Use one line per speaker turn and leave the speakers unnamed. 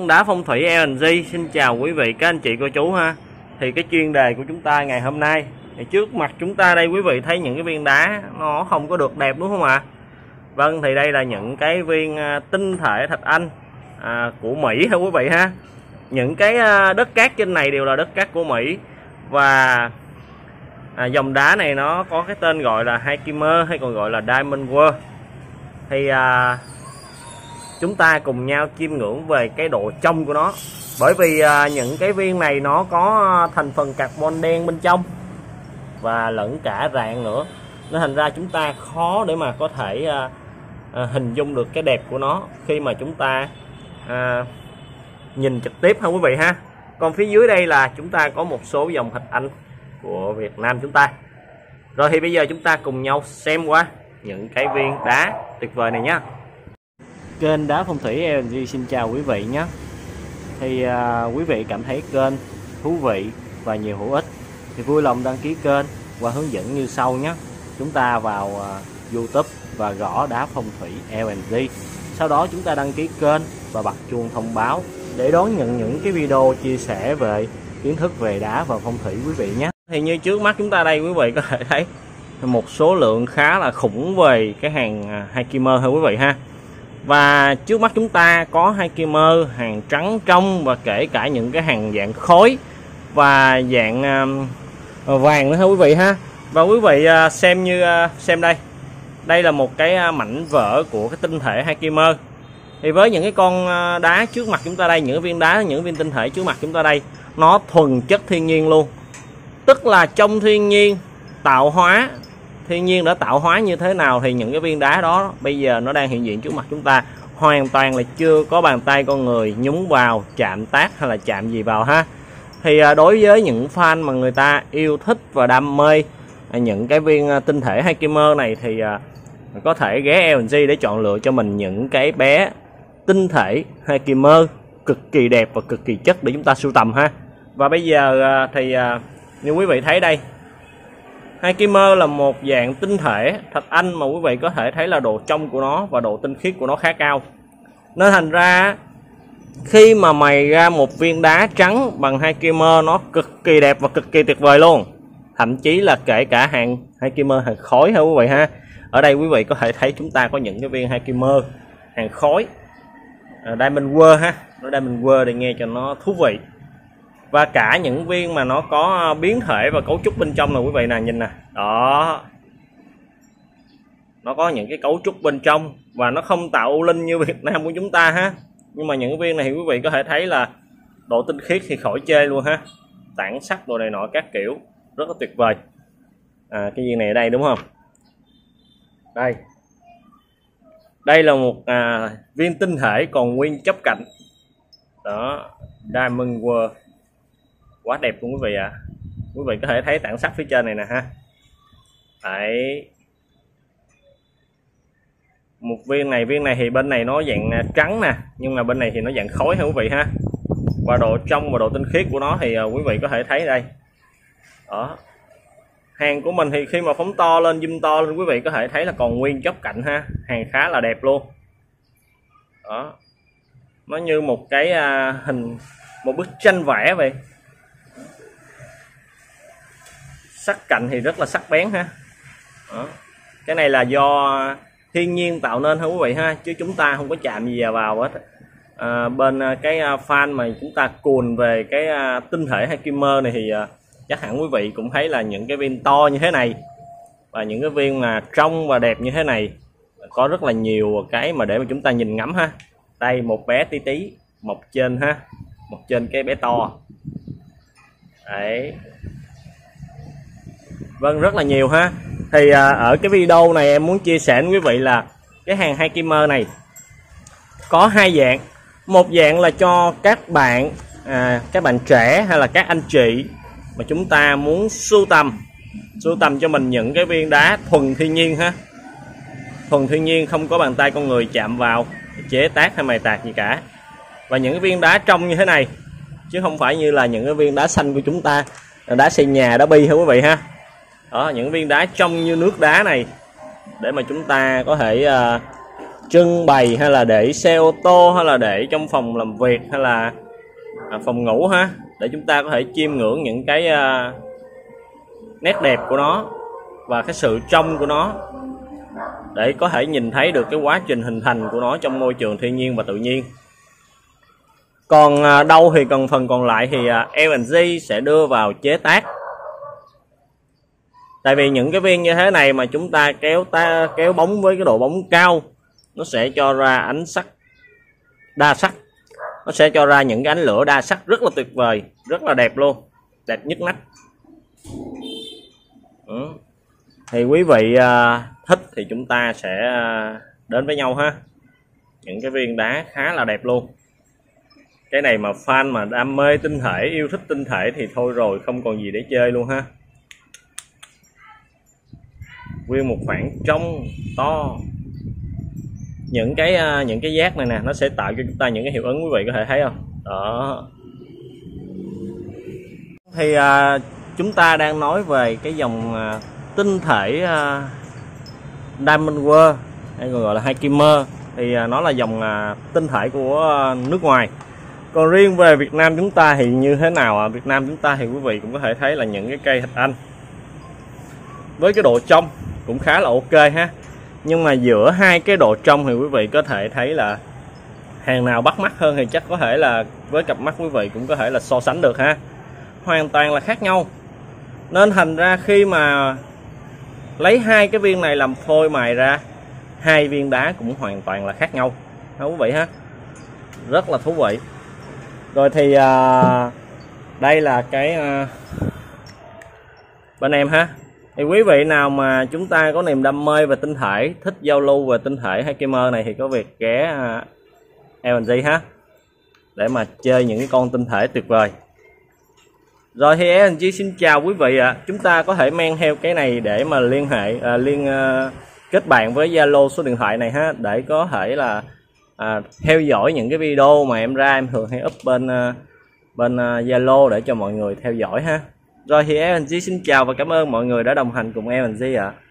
Đá phong thủy LNG xin chào quý vị các anh chị cô chú ha. Thì cái chuyên đề của chúng ta ngày hôm nay thì trước mặt chúng ta đây quý vị thấy những cái viên đá nó không có được đẹp đúng không ạ? Vâng, thì đây là những cái viên tinh thể thạch anh của Mỹ ha quý vị ha. Những cái đất cát trên này đều là đất cát của Mỹ. Và dòng đá này nó có cái tên gọi là Herkimer hay còn gọi là Diamond World. Thì chúng ta cùng nhau chiêm ngưỡng về cái độ trong của nó. Bởi vì những cái viên này nó có thành phần carbon đen bên trong và lẫn cả rạn nữa, nên thành ra chúng ta khó để mà có thể hình dung được cái đẹp của nó khi mà chúng ta nhìn trực tiếp ha quý vị ha. Còn phía dưới đây là chúng ta có một số dòng thạch anh của Việt Nam chúng ta. Rồi thì bây giờ chúng ta cùng nhau xem qua những cái viên đá tuyệt vời này nhé. Kênh Đá Phong Thủy LNG xin chào quý vị nhé. Thì quý vị cảm thấy kênh thú vị và nhiều hữu ích thì vui lòng đăng ký kênh và hướng dẫn như sau nhé. Chúng ta vào YouTube và gõ Đá Phong Thủy LNG. Sau đó chúng ta đăng ký kênh và bật chuông thông báo để đón nhận những cái video chia sẻ về kiến thức về đá và phong thủy quý vị nhé. Thì như trước mắt chúng ta đây quý vị có thể thấy một số lượng khá là khủng về cái hàng Herkimer ha quý vị ha. Và trước mắt chúng ta có Herkimer hàng trắng trong và kể cả những cái hàng dạng khối và dạng vàng nữa ha quý vị ha. Và quý vị xem đây. Đây là một cái mảnh vỡ của cái tinh thể Herkimer. Thì với những cái con đá trước mặt chúng ta đây, những viên đá, những viên tinh thể trước mặt chúng ta đây, nó thuần chất thiên nhiên luôn. Tức là trong thiên nhiên tạo hóa, thiên nhiên đã tạo hóa như thế nào thì những cái viên đá đó bây giờ nó đang hiện diện trước mặt chúng ta hoàn toàn là chưa có bàn tay con người nhúng vào, chạm tác hay là chạm gì vào ha. Thì đối với những fan mà người ta yêu thích và đam mê những cái viên tinh thể Herkimer này thì có thể ghé LNG để chọn lựa cho mình những cái bé tinh thể Herkimer cực kỳ đẹp và cực kỳ chất để chúng ta sưu tầm ha. Và bây giờ thì như quý vị thấy đây, Herkimer là một dạng tinh thể thạch anh mà quý vị có thể thấy là độ trong của nó và độ tinh khiết của nó khá cao. Nên thành ra khi mà mày ra một viên đá trắng bằng Herkimer nó cực kỳ đẹp và cực kỳ tuyệt vời luôn. Thậm chí là kể cả hàng Herkimer hàng khối ha quý vị ha. Ở đây quý vị có thể thấy chúng ta có những cái viên Herkimer hàng khối Diamond World ha. Nó Diamond World để nghe cho nó thú vị. Và cả những viên mà nó có biến thể và cấu trúc bên trong là quý vị nè, nhìn nè. Đó. Nó có những cái cấu trúc bên trong và nó không tạo u linh như Việt Nam của chúng ta ha. Nhưng mà những viên này thì quý vị có thể thấy là độ tinh khiết thì khỏi chê luôn ha. Tản sắc đồ này nọ các kiểu rất là tuyệt vời. Cái viên này ở đây đúng không? Đây. Đây là một viên tinh thể còn nguyên chấp cạnh. Đó, Diamond World. Quá đẹp luôn quý vị ạ. Quý vị có thể thấy tản sắc phía trên này nè ha. Đấy. Một viên này thì bên này nó dạng trắng nè, nhưng mà bên này thì nó dạng khối ha quý vị ha. Và độ trong và độ tinh khiết của nó thì quý vị có thể thấy đây. Đó. Hàng của mình thì khi mà phóng to lên, zoom to lên quý vị có thể thấy là còn nguyên chóp cạnh ha. Hàng khá là đẹp luôn. Đó. Nó như một cái một bức tranh vẽ vậy. Sắc cạnh thì rất là sắc bén ha. Đó. Cái này là do thiên nhiên tạo nên ha quý vị ha, chứ chúng ta không có chạm gì vào hết. Bên cái fan mà chúng ta cuồng về cái tinh thể Herkimer này thì chắc hẳn quý vị cũng thấy là những cái viên to như thế này và những cái viên mà trong và đẹp như thế này có rất là nhiều cái mà để mà chúng ta nhìn ngắm ha. Đây một bé tí tí, một trên ha, một trên cái bé to. Đấy. Vâng, rất là nhiều ha. Thì ở cái video này em muốn chia sẻ với quý vị là cái hàng Herkimer này có hai dạng. Một dạng là cho các bạn trẻ hay là các anh chị mà chúng ta muốn sưu tầm cho mình những cái viên đá thuần thiên nhiên ha. Thuần thiên nhiên, không có bàn tay con người chạm vào, chế tác hay mài tạc gì cả. Và những cái viên đá trong như thế này, chứ không phải như là những cái viên đá xanh của chúng ta, đá xây nhà, đá bi ha quý vị ha. Đó, những viên đá trong như nước đá này để mà chúng ta có thể trưng bày hay là để xe ô tô hay là để trong phòng làm việc hay là phòng ngủ ha, để chúng ta có thể chiêm ngưỡng những cái nét đẹp của nó và cái sự trong của nó, để có thể nhìn thấy được cái quá trình hình thành của nó trong môi trường thiên nhiên và tự nhiên. Còn đâu thì phần còn lại thì L&G sẽ đưa vào chế tác. Tại vì những cái viên như thế này mà chúng ta kéo bóng với cái độ bóng cao, nó sẽ cho ra ánh sắc đa sắc, nó sẽ cho ra những cái ánh lửa đa sắc rất là tuyệt vời, rất là đẹp luôn, đẹp nhất nách. Thì quý vị thích thì chúng ta sẽ đến với nhau ha. Những cái viên đá khá là đẹp luôn. Cái này mà fan mà đam mê tinh thể, yêu thích tinh thể thì thôi rồi, không còn gì để chơi luôn ha. Nguyên một khoảng trong to. Những cái giác này nè, nó sẽ tạo cho chúng ta những cái hiệu ứng, quý vị có thể thấy không? Đó. Thì chúng ta đang nói về cái dòng tinh thể Diamond World hay còn gọi là Heikimer, thì nó là dòng tinh thể của nước ngoài. Còn riêng về Việt Nam chúng ta thì như thế nào Việt Nam chúng ta thì quý vị cũng có thể thấy là những cái cây thạch anh với cái độ trong cũng khá là ok ha. Nhưng mà giữa hai cái độ trong thì quý vị có thể thấy là hàng nào bắt mắt hơn thì chắc có thể là với cặp mắt quý vị cũng có thể là so sánh được ha. Hoàn toàn là khác nhau. Nên thành ra khi mà lấy hai cái viên này làm phôi mài ra, hai viên đá cũng hoàn toàn là khác nhau ha quý vị ha. Rất là thú vị. Rồi thì đây là cái bên em ha. Thì quý vị nào mà chúng ta có niềm đam mê về tinh thể, thích giao lưu về tinh thể Heikimer này thì có việc ghé L&G ha, để mà chơi những cái con tinh thể tuyệt vời. Rồi thì L&G xin chào quý vị ạ. Chúng ta có thể men theo cái này để mà liên hệ kết bạn với Zalo số điện thoại này ha, để có thể là theo dõi những cái video mà em ra, em thường hay up bên Zalo để cho mọi người theo dõi ha. Rồi thì L&G xin chào và cảm ơn mọi người đã đồng hành cùng L&G ạ.